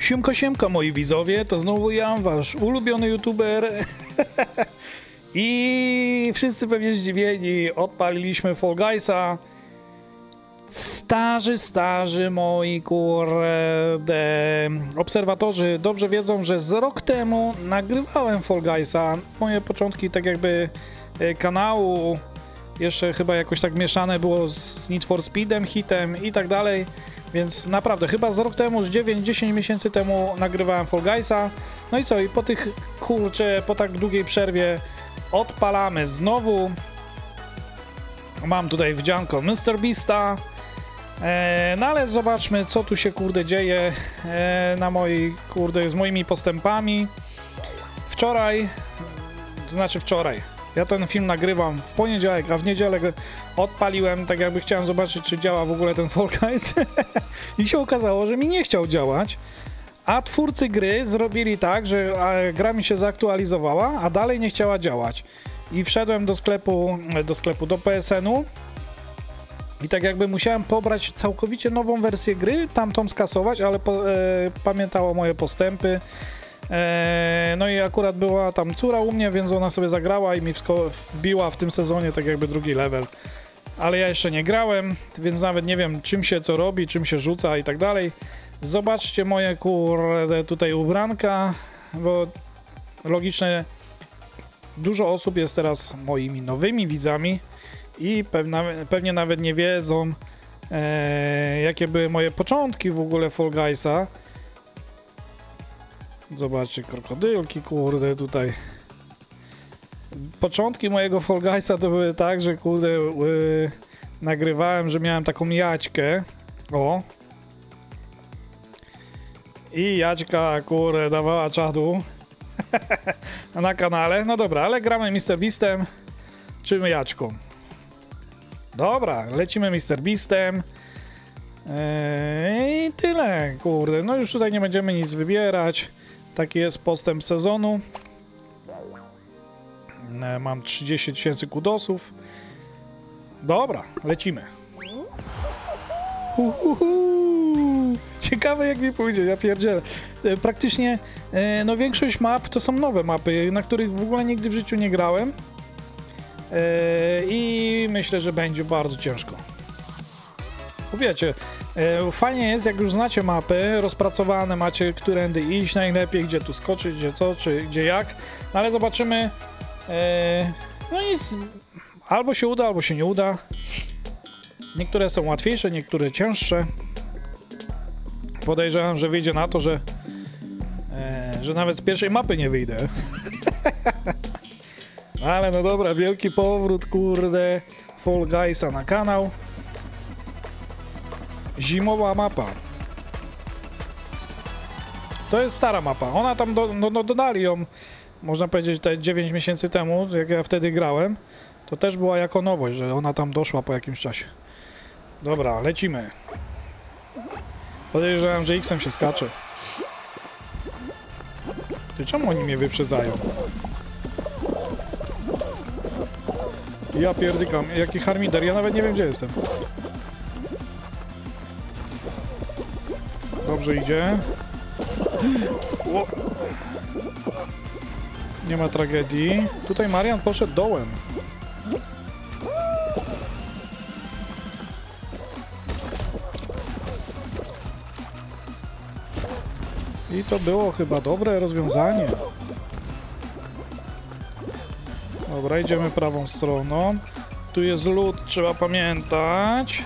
Siemka, siemka moi widzowie, to znowu ja, wasz ulubiony youtuber. I wszyscy pewnie zdziwieni, odpaliliśmy Fall Guysa. Starzy moi kurde obserwatorzy dobrze wiedzą, że z rok temu nagrywałem Fall Guysa. Moje początki tak jakby kanału jeszcze chyba jakoś tak mieszane było z Need for Speedem, hitem i tak dalej. Więc naprawdę, chyba z rok temu, z 9-10 miesięcy temu nagrywałem Fall Guysa. No i co, i po tych, kurczę, po tak długiej przerwie odpalamy znowu. Mam tutaj wdzianko MrBeasta. No ale zobaczmy, co tu się, kurde, dzieje na mojej, kurde, z moimi postępami. Wczoraj, to znaczy wczoraj, ja ten film nagrywam w poniedziałek, a w niedzielę odpaliłem, tak jakby chciałem zobaczyć, czy działa w ogóle ten Fall Guys. I się okazało, że mi nie chciał działać. A twórcy gry zrobili tak, że gra mi się zaktualizowała, a dalej nie chciała działać. I wszedłem do sklepu, do PSN-u. I tak jakby musiałem pobrać całkowicie nową wersję gry, tamtą skasować, ale pamiętało moje postępy. No i akurat była tam córa u mnie, więc ona sobie zagrała i mi wbiła w tym sezonie tak jakby drugi level. Ale ja jeszcze nie grałem, więc nawet nie wiem, czym się co robi, czym się rzuca i tak dalej. Zobaczcie moje, kurde, tutaj ubranka, bo logicznie dużo osób jest teraz moimi nowymi widzami i pewnie nawet nie wiedzą, jakie były moje początki w ogóle Fall Guysa. Zobaczcie, krokodylki, kurde, tutaj. Początki mojego Fall Guysa to były tak, że, kurde, nagrywałem, że miałem taką Jaćkę. O. I Jaćka, kurde, dawała czadu na kanale. No dobra, ale gramy MrBeastem czy Jaćką. Dobra, lecimy MrBeastem. I tyle, kurde. No już tutaj nie będziemy nic wybierać. Taki jest postęp sezonu. Mam 30 000 kudosów. Dobra, lecimy. Ciekawe jak mi pójdzie, ja pierdzielę. Praktycznie no większość map to są nowe mapy, na których w ogóle nigdy w życiu nie grałem. I myślę, że będzie bardzo ciężko. Bo wiecie, fajnie jest, jak już znacie mapy, rozpracowane macie, którędy iść najlepiej, gdzie tu skoczyć, gdzie co, czy gdzie jak. No ale zobaczymy. No nic, albo się uda, albo się nie uda. Niektóre są łatwiejsze, niektóre cięższe. Podejrzewam, że wyjdzie na to, że nawet z pierwszej mapy nie wyjdę. Ale no dobra, wielki powrót, kurde, Fall Guysa na kanał. Zimowa mapa. To jest stara mapa. Ona tam dodali ją, można powiedzieć, te 9 miesięcy temu, jak ja wtedy grałem. To też była jako nowość, że ona tam doszła po jakimś czasie. Dobra, lecimy. Podejrzewam, że X-em się skacze. Ty, czemu oni mnie wyprzedzają? Ja pierdykam, jaki harmider, ja nawet nie wiem, gdzie jestem. Dobrze idzie. O. Nie ma tragedii. Tutaj Marian poszedł dołem. I to było chyba dobre rozwiązanie. Dobra, idziemy prawą stroną. Tu jest lód, trzeba pamiętać.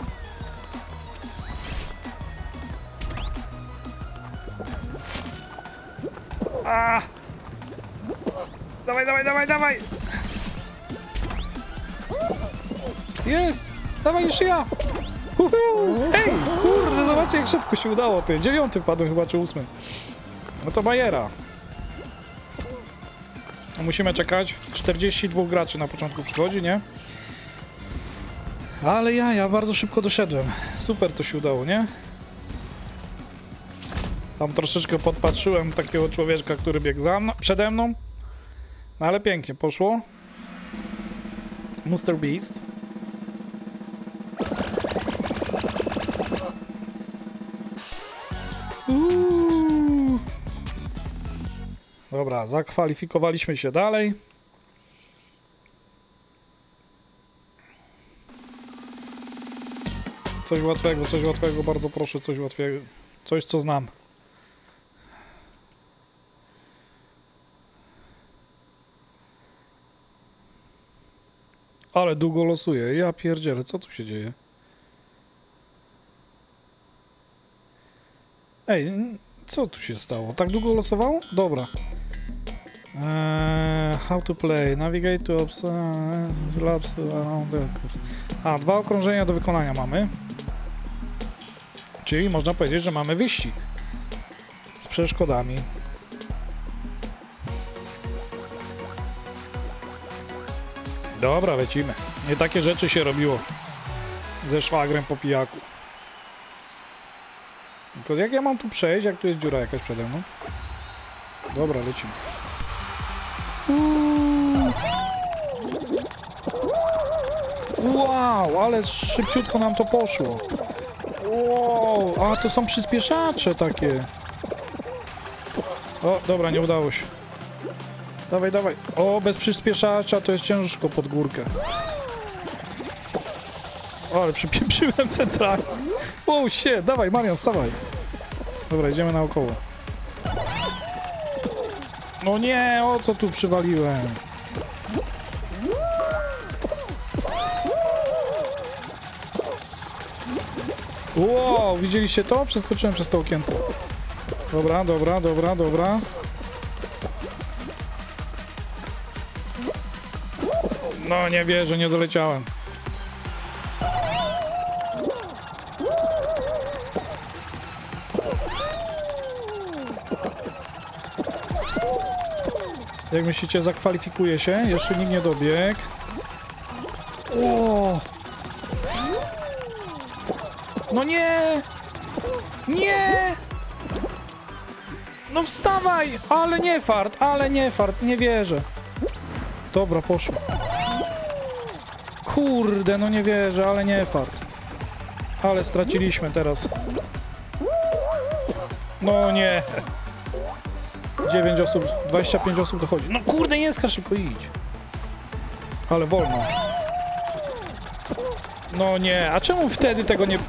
A! Dawaj, dawaj, dawaj, dawaj! Jest! Dawaj, jeszcze ja! Ej! Kurde, zobaczcie, jak szybko się udało, ty. 9 wpadłem chyba, czy 8. No to bajera. Musimy czekać. 42 graczy na początku przychodzi, nie? Ale ja bardzo szybko doszedłem. Super to się udało, nie? Tam troszeczkę podpatrzyłem takiego człowieczka, który biegł przede mną. No ale pięknie poszło. MrBeast. Dobra, zakwalifikowaliśmy się dalej. Coś łatwego, bardzo proszę, coś łatwego. Coś, co znam. Ale długo losuję, ja pierdzielę, co tu się dzieje? Ej, co tu się stało? Tak długo losowało? Dobra. How to play, navigate to laps around the course. A, 2 okrążenia do wykonania mamy. Czyli można powiedzieć, że mamy wyścig z przeszkodami. Dobra, lecimy. Nie takie rzeczy się robiło ze szwagrem po pijaku. Tylko jak ja mam tu przejść, jak tu jest dziura jakaś przede mną? Dobra, lecimy. Wow, ale szybciutko nam to poszło. Wow, a to są przyspieszacze takie. O, dobra, nie udało się. Dawaj, dawaj. O, bez przyspieszacza to jest ciężko pod górkę. O, ale przypieprzyłem centralnie. O, shit, dawaj, Marian, wstawaj. Dobra, idziemy naokoło. No nie, o co tu przywaliłem? Wow, widzieliście to? Przeskoczyłem przez to okienko. Dobra, dobra, dobra, dobra. No nie wierzę, nie doleciałem. Jak myślicie, zakwalifikuje się? Jeszcze nikt nie dobiegł. O! No nie! Nie! No wstawaj! Ale nie fart, nie wierzę. Dobra, poszło. Kurde, no nie wierzę, ale nie fart. Ale straciliśmy teraz. No nie. 9 osób, 25 osób dochodzi. No kurde, nie skacz, tylko idź. Ale wolno. No nie, a czemu wtedy tego nie...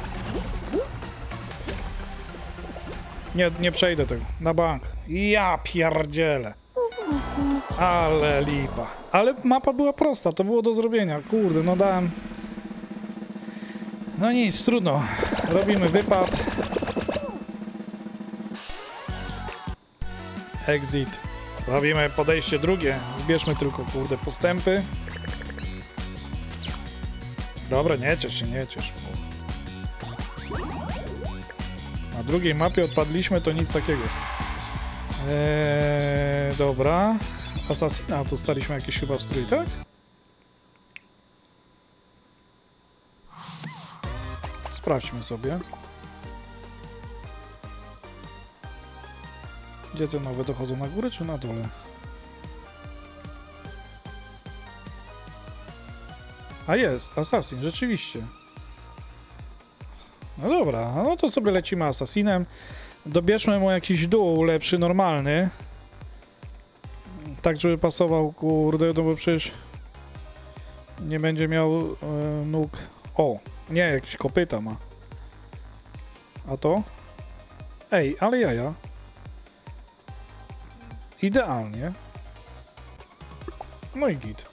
Nie przejdę tego, na bank. Ja pierdzielę. Ale lipa. Ale mapa była prosta, to było do zrobienia. Kurde, no dałem... No nic, trudno. Robimy wypad. Exit. Robimy podejście drugie. Zbierzmy tylko, kurde, postępy. Dobra, nie ciesz się, nie ciesz. Na drugiej mapie odpadliśmy, to nic takiego. Dobra. Assassina, tu staliśmy jakiś chyba strój, tak? Sprawdźmy sobie. Gdzie te nowe dochodzą, na górę czy na dole? A jest, Assassin, rzeczywiście. No dobra, no to sobie lecimy Assassinem. Dobierzmy mu jakiś dół lepszy, normalny. Tak, żeby pasował, kurde, no bo przecież nie będzie miał nóg. O, nie, jakieś kopyta ma. A to? Ej, ale jaja. Idealnie. No i git.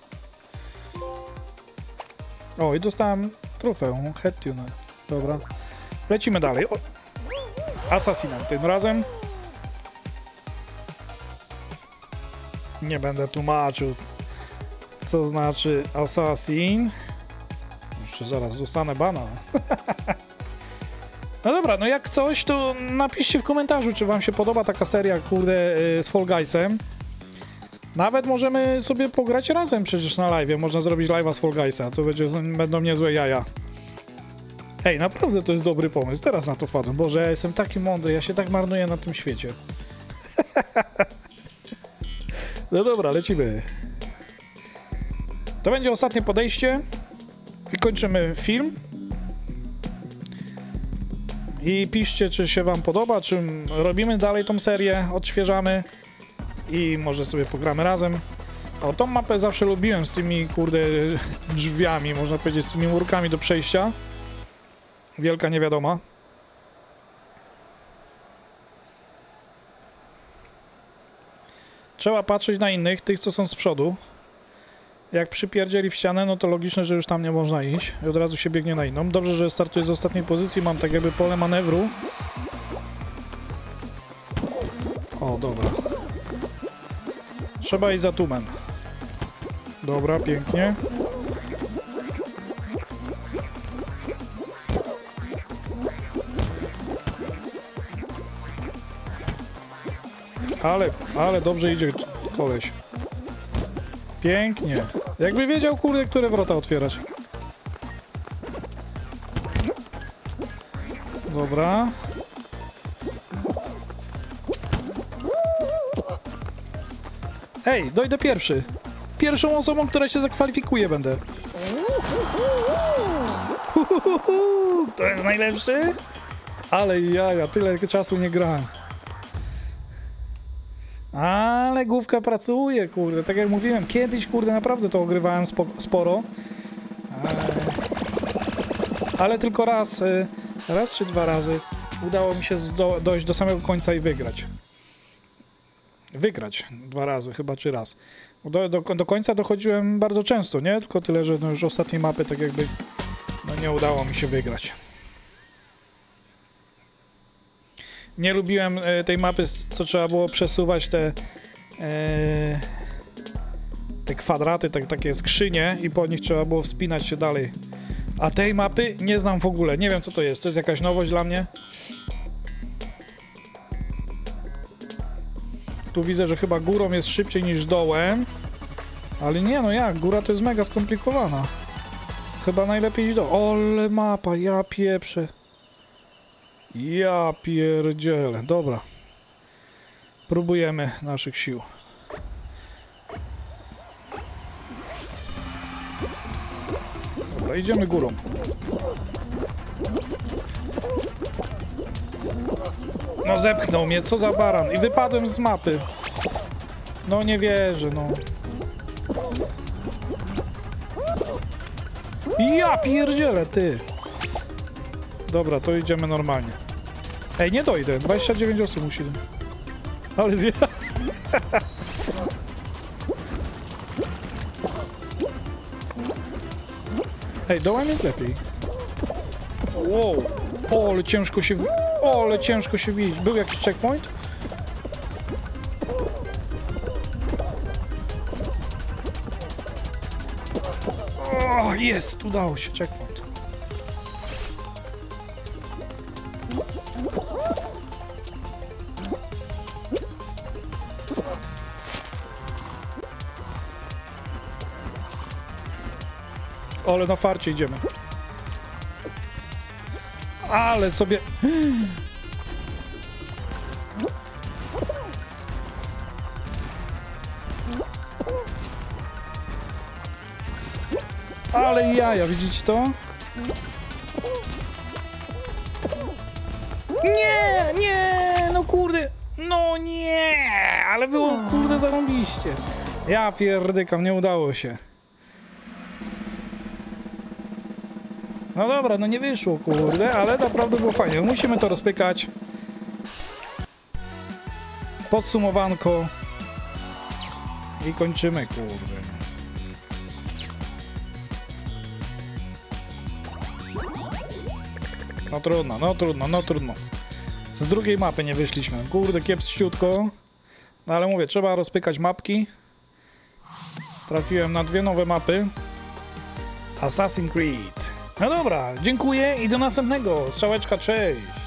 O, i dostałem trofeum, head tuner. Dobra. Lecimy dalej. O. Assassinem tym razem. Nie będę tłumaczył, co znaczy Assassin. Jeszcze zaraz dostanę bana. No dobra, no jak coś, to napiszcie w komentarzu, czy wam się podoba taka seria, kurde, z Fall Guysem. Nawet możemy sobie pograć razem przecież na live'ie. Można zrobić live'a z Fall Guysa, to będą niezłe jaja. Ej, naprawdę to jest dobry pomysł, teraz na to wpadłem. Boże, ja jestem taki mądry, ja się tak marnuję na tym świecie. No dobra, lecimy. To będzie ostatnie podejście i kończymy film. I piszcie, czy się wam podoba, czy robimy dalej tą serię, odświeżamy. i może sobie pogramy razem. O, tą mapę zawsze lubiłem z tymi, kurde, drzwiami, można powiedzieć, z tymi murkami do przejścia. Wielka niewiadoma. Trzeba patrzeć na innych, tych, co są z przodu. Jak przypierdzieli w ścianę, no to logiczne, że już tam nie można iść. I od razu się biegnie na inną. Dobrze, że startuję z ostatniej pozycji, mam tak jakby pole manewru. O, dobra. Trzeba iść za tłumem. Dobra, pięknie. Ale dobrze idzie koleś. Pięknie. Jakby wiedział, kurde, które wrota otwierać. Dobra. Ej, dojdę pierwszy. Pierwszą osobą, która się zakwalifikuje będę. To jest najlepszy? Ale ja tyle czasu nie grałem. Ale główka pracuje, kurde. Tak jak mówiłem, kiedyś, kurde, naprawdę to ogrywałem sporo. Ale tylko raz czy dwa razy udało mi się dojść do samego końca i wygrać. Wygrać 2 razy, chyba, czy raz. Do końca dochodziłem bardzo często, nie? Tylko tyle, że no już ostatniej mapy tak jakby no nie udało mi się wygrać. Nie lubiłem tej mapy, co trzeba było przesuwać te kwadraty, takie skrzynie i po nich trzeba było wspinać się dalej. A tej mapy nie znam w ogóle, nie wiem co to jest jakaś nowość dla mnie. Tu widzę, że chyba górą jest szybciej niż dołem. Ale nie, no jak? Góra to jest mega skomplikowana. Chyba najlepiej iść ole mapa, ja pieprzę. Ja pierdzielę. Dobra. Próbujemy naszych sił. Dobra, idziemy górą. No zepchnął mnie, co za baran. I wypadłem z mapy. No nie wierzę, no. Ja pierdzielę, ty. Dobra, to idziemy normalnie. Ej, nie dojdę. 29 osób musi. Ale zje... Ej, dołem jest lepiej. Wow. O, ale ciężko się... O, ale ciężko się widzieć. Był jakiś checkpoint? O, jest! Udało się. Checkpoint. Ale na farcie idziemy. Ale sobie... Ale jaja, widzicie to? Nie, nie, no kurde. No nie, ale było kurde zarąbiście. Ja pierdykam, nie udało się. No dobra, no nie wyszło, kurde, ale naprawdę było fajnie. Musimy to rozpykać. Podsumowanko. I kończymy, kurde. No trudno, no trudno, no trudno. Z drugiej mapy nie wyszliśmy. Kurde, kiepściutko. No ale mówię, trzeba rozpykać mapki. Trafiłem na 2 nowe mapy. Assassin's Creed. No dobra, dziękuję i do następnego. Strzałeczka, cześć.